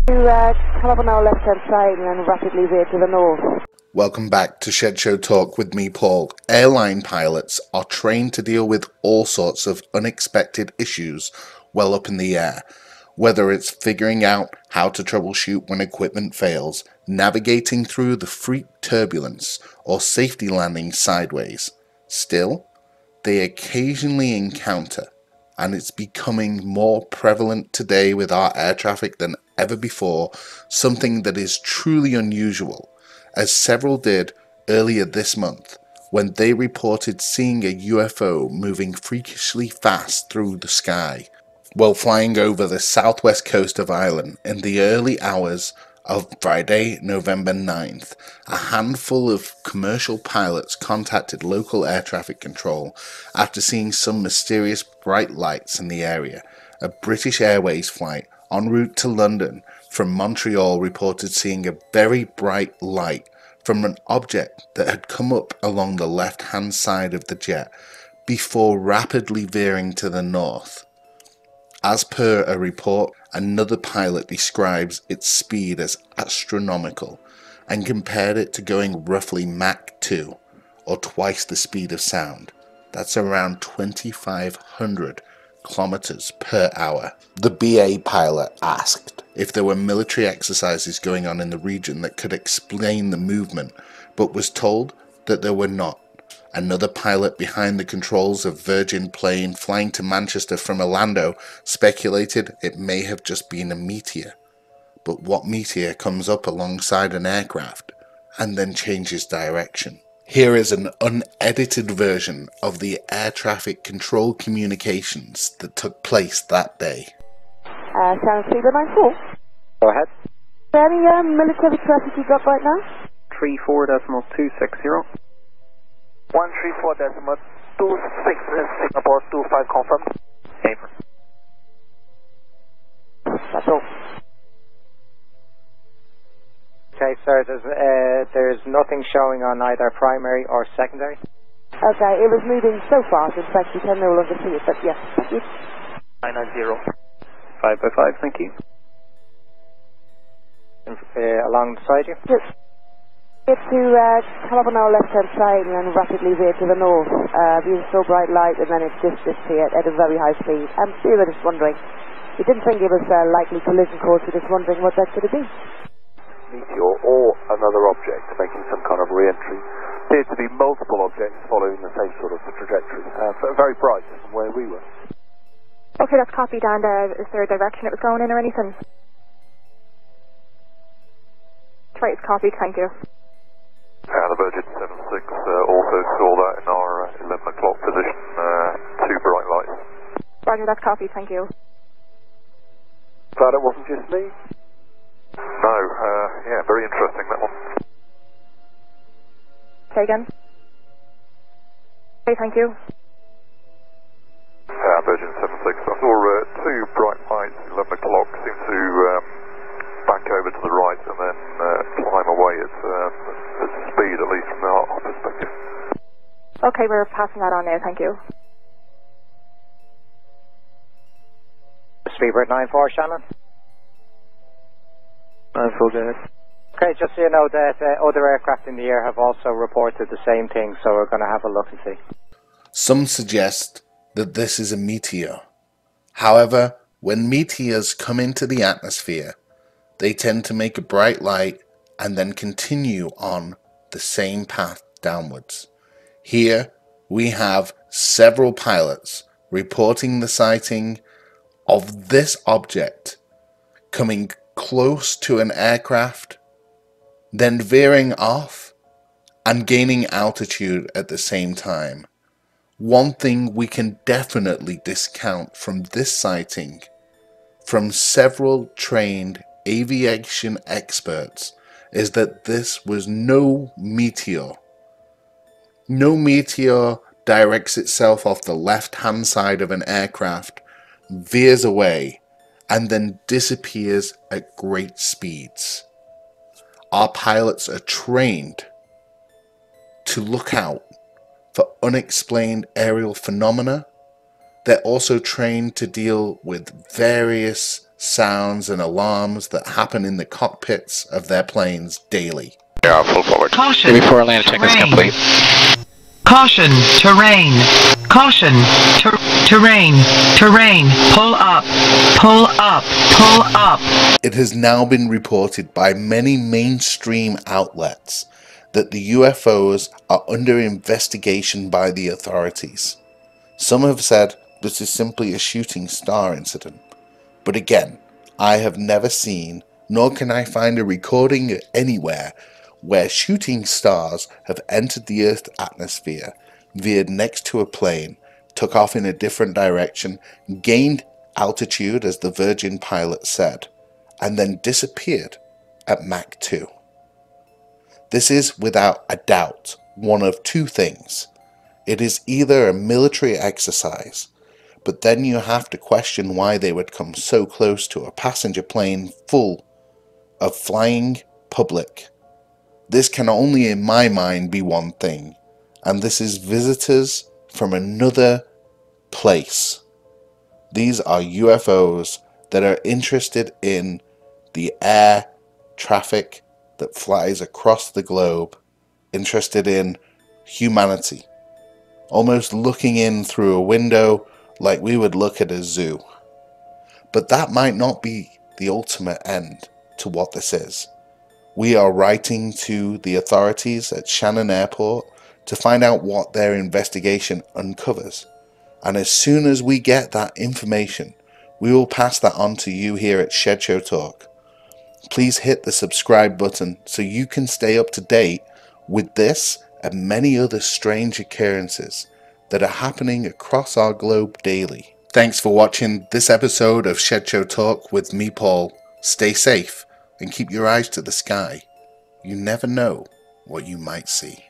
Come up on our left-hand side and then rapidly veer to the north. Welcome back to Shed Show Talk with me, Paul. Airline pilots are trained to deal with all sorts of unexpected issues well up in the air, whether it's figuring out how to troubleshoot when equipment fails, navigating through the freak turbulence, or safety landing sideways. Still, they occasionally encounter, and it's becoming more prevalent today with our air traffic than ever before, something that is truly unusual, as several did earlier this month when they reported seeing a UFO moving freakishly fast through the sky while flying over the southwest coast of Ireland in the early hours of Friday, November 9th. A handful of commercial pilots contacted local air traffic control after seeing some mysterious bright lights in the area. A British Airways flight en route to London from Montreal reported seeing a very bright light from an object that had come up along the left-hand side of the jet before rapidly veering to the north. As per a report, another pilot describes its speed as astronomical and compared it to going roughly Mach 2, or twice the speed of sound. That's around 2,500 kilometers per hour. The BA pilot asked if there were military exercises going on in the region that could explain the movement, but was told that there were not. Another pilot behind the controls of Virgin plane flying to Manchester from Orlando speculated it may have just been a meteor. But what meteor comes up alongside an aircraft and then changes direction? Here is an unedited version of the air traffic control communications that took place that day. Sounds 394. Go ahead. Is there any military traffic you got right now? 34.260. 134.26, Singapore 25 confirmed. Paper. That's all. Okay, sir, there's nothing showing on either primary or secondary. Okay, it was moving so fast, in fact you can no longer see it, but yes, thank you. 990. 5 by 5, thank you. Along the side here? Yes. To come up on our left-hand side and then rapidly veer to the north. Being so bright light and then it just disappeared at a very high speed. We were just wondering. We didn't think it was a likely collision course, we were just wondering what that could have been. Meteor or another object making some kind of re-entry. Appeared to be multiple objects following the same sort of trajectory. Very bright from where we were. Okay, that's copied. And is there a direction it was going in or anything? Right, it's copied, thank you. The Virgin 76 also saw that in our 11 o'clock position, two bright lights. Roger, that's copied, thank you. Glad it wasn't just me? No, yeah, very interesting that one. Say again. Okay, thank you. Virgin 76, I saw two bright lights, 11 o'clock, seem to back over to the right and then climb away at speed, at least from our perspective. Okay, we're passing that on now, thank you. Speedbird 94, Shannon. 94, go ahead. Okay, just so you know that other aircraft in the air have also reported the same thing, so we're going to have a look and see. Some suggest that this is a meteor. However, when meteors come into the atmosphere, they tend to make a bright light and then continue on the same path downwards. Here we have several pilots reporting the sighting of this object coming close to an aircraft, then veering off and gaining altitude at the same time. One thing we can definitely discount from this sighting from several trained aviation experts is that this was no meteor. No meteor directs itself off the left-hand side of an aircraft, veers away, and then disappears at great speeds. Our pilots are trained to look out for unexplained aerial phenomena. They're also trained to deal with various sounds and alarms that happen in the cockpits of their planes daily. Yeah, full forward. Caution. Before land check is Terrain. complete. Caution, terrain. Caution, terrain. Terrain. Pull up. Pull up. Pull up. It has now been reported by many mainstream outlets that the UFOs are under investigation by the authorities. Some have said this is simply a shooting star incident. But again, I have never seen, nor can I find a recording anywhere, where shooting stars have entered the Earth's atmosphere, veered next to a plane, took off in a different direction, gained altitude as the Virgin pilot said, and then disappeared at Mach 2. This is without a doubt one of two things. It is either a military exercise, but then you have to question why they would come so close to a passenger plane full of flying public. This can only in my mind be one thing, and this is visitors from another place. These are UFOs that are interested in the air traffic that flies across the globe, interested in humanity, almost looking in through a window like we would look at a zoo. But that might not be the ultimate end to what this is. We are writing to the authorities at Shannon Airport to find out what their investigation uncovers. And as soon as we get that information, we will pass that on to you here at Shed Show Talk. Please hit the subscribe button so you can stay up to date with this and many other strange occurrences that are happening across our globe daily. Thanks for watching this episode of Shed Show Talk with me, Paul. Stay safe and keep your eyes to the sky. You never know what you might see.